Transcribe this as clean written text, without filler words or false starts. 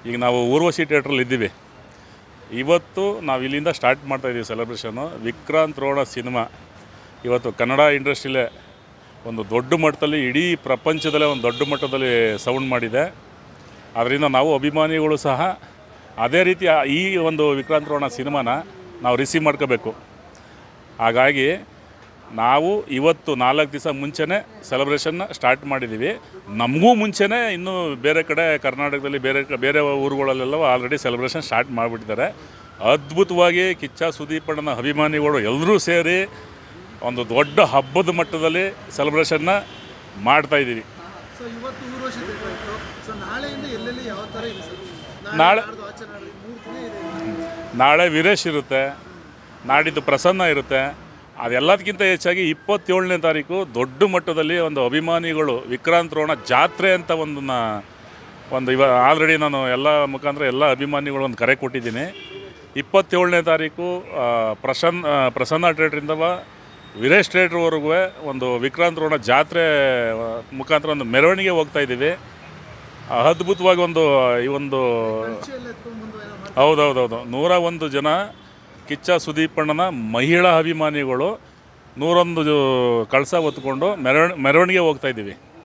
ಈಗ ನಾವು ಊರ್ವಶಿ ಥಿಯೇಟ್ರಲ್ಲಿ ಇದ್ದೀವಿ. ಇವತ್ತು ನಾವು ಇಲ್ಲಿಂದ ಸ್ಟಾರ್ಟ್ ಮಾಡ್ತಾಯಿದ್ದೀವಿ ಸೆಲೆಬ್ರೇಷನ್ನು. ವಿಕ್ರಾಂತ್ ರೋಣ ಸಿನಿಮಾ ಇವತ್ತು ಕನ್ನಡ ಇಂಡಸ್ಟ್ರಿಲೇ ಒಂದು ದೊಡ್ಡ ಮಟ್ಟದಲ್ಲಿ, ಇಡೀ ಪ್ರಪಂಚದಲ್ಲೇ ಒಂದು ದೊಡ್ಡ ಮಟ್ಟದಲ್ಲಿ ಸೌಂಡ್ ಮಾಡಿದೆ. ಅದರಿಂದ ನಾವು ಅಭಿಮಾನಿಗಳು ಸಹ ಅದೇ ರೀತಿ ಈ ಒಂದು ವಿಕ್ರಾಂತ್ ರೋಣ ಸಿನಿಮಾನ ನಾವು ರಿಸೀವ್ ಮಾಡ್ಕೋಬೇಕು. ಹಾಗಾಗಿ ನಾವು ಇವತ್ತು 4 ದಿವಸ ಮುಂಚೆನೇ ಸೆಲೆಬ್ರೇಷನ್ನ ಸ್ಟಾರ್ಟ್ ಮಾಡಿದ್ದೀವಿ. ನಮಗೂ ಮುಂಚೆನೇ ಇನ್ನೂ ಬೇರೆ ಕಡೆ ಕರ್ನಾಟಕದಲ್ಲಿ ಬೇರೆ ಊರುಗಳಲ್ಲೆಲ್ಲ ಆಲ್ರೆಡಿ ಸೆಲೆಬ್ರೇಷನ್ ಸ್ಟಾರ್ಟ್ ಮಾಡಿಬಿಟ್ಟಿದ್ದಾರೆ. ಅದ್ಭುತವಾಗಿ ಕಿಚ್ಚ ಸುದೀಪಣ್ಣನ ಅಭಿಮಾನಿಗಳು ಎಲ್ಲರೂ ಸೇರಿ ಒಂದು ದೊಡ್ಡ ಹಬ್ಬದ ಮಟ್ಟದಲ್ಲಿ ಸೆಲೆಬ್ರೇಷನ್ನ ಮಾಡ್ತಾಯಿದ್ದೀವಿ. ನಾಳೆ ವೀರೇಶ್ ಇರುತ್ತೆ, ನಾಡಿದ್ದು ಪ್ರಸನ್ನ ಇರುತ್ತೆ. ಅದೆಲ್ಲದಕ್ಕಿಂತ ಹೆಚ್ಚಾಗಿ 27ನೇ ತಾರೀಕು ದೊಡ್ಡ ಮಟ್ಟದಲ್ಲಿ ಒಂದು ಅಭಿಮಾನಿಗಳು ವಿಕ್ರಾಂತ್ ರೋಣ ಜಾತ್ರೆ ಅಂತ ಒಂದು ಆಲ್ರೆಡಿ ನಾನು ಎಲ್ಲ ಮುಖಾಂತರ ಎಲ್ಲ ಅಭಿಮಾನಿಗಳು ಒಂದು ಕರೆ ಕೊಟ್ಟಿದ್ದೀನಿ. 27ನೇ ತಾರೀಕು ಪ್ರಸನ್ನ ಥಿಯೇಟ್ರಿಂದ ವೀರೇಶ್ ಥಿಯೇಟ್ರ್ವರೆಗೂ ಒಂದು ವಿಕ್ರಾಂತ್ ರೋಣ ಜಾತ್ರೆ ಮುಖಾಂತರ ಒಂದು ಮೆರವಣಿಗೆ ಹೋಗ್ತಾಯಿದ್ದೀವಿ. ಅದ್ಭುತವಾಗಿ ಈ ಒಂದು ಹೌದೌದೌದು 101 ಜನ ಕಿಚ್ಚ ಸುದೀಪಣ್ಣನ ಮಹಿಳಾ ಅಭಿಮಾನಿಗಳು 101 ಕಳಸ ಹೊತ್ಕೊಂಡು ಮೆರವಣಿಗೆ ಹೋಗ್ತಾಯಿದ್ದೀವಿ.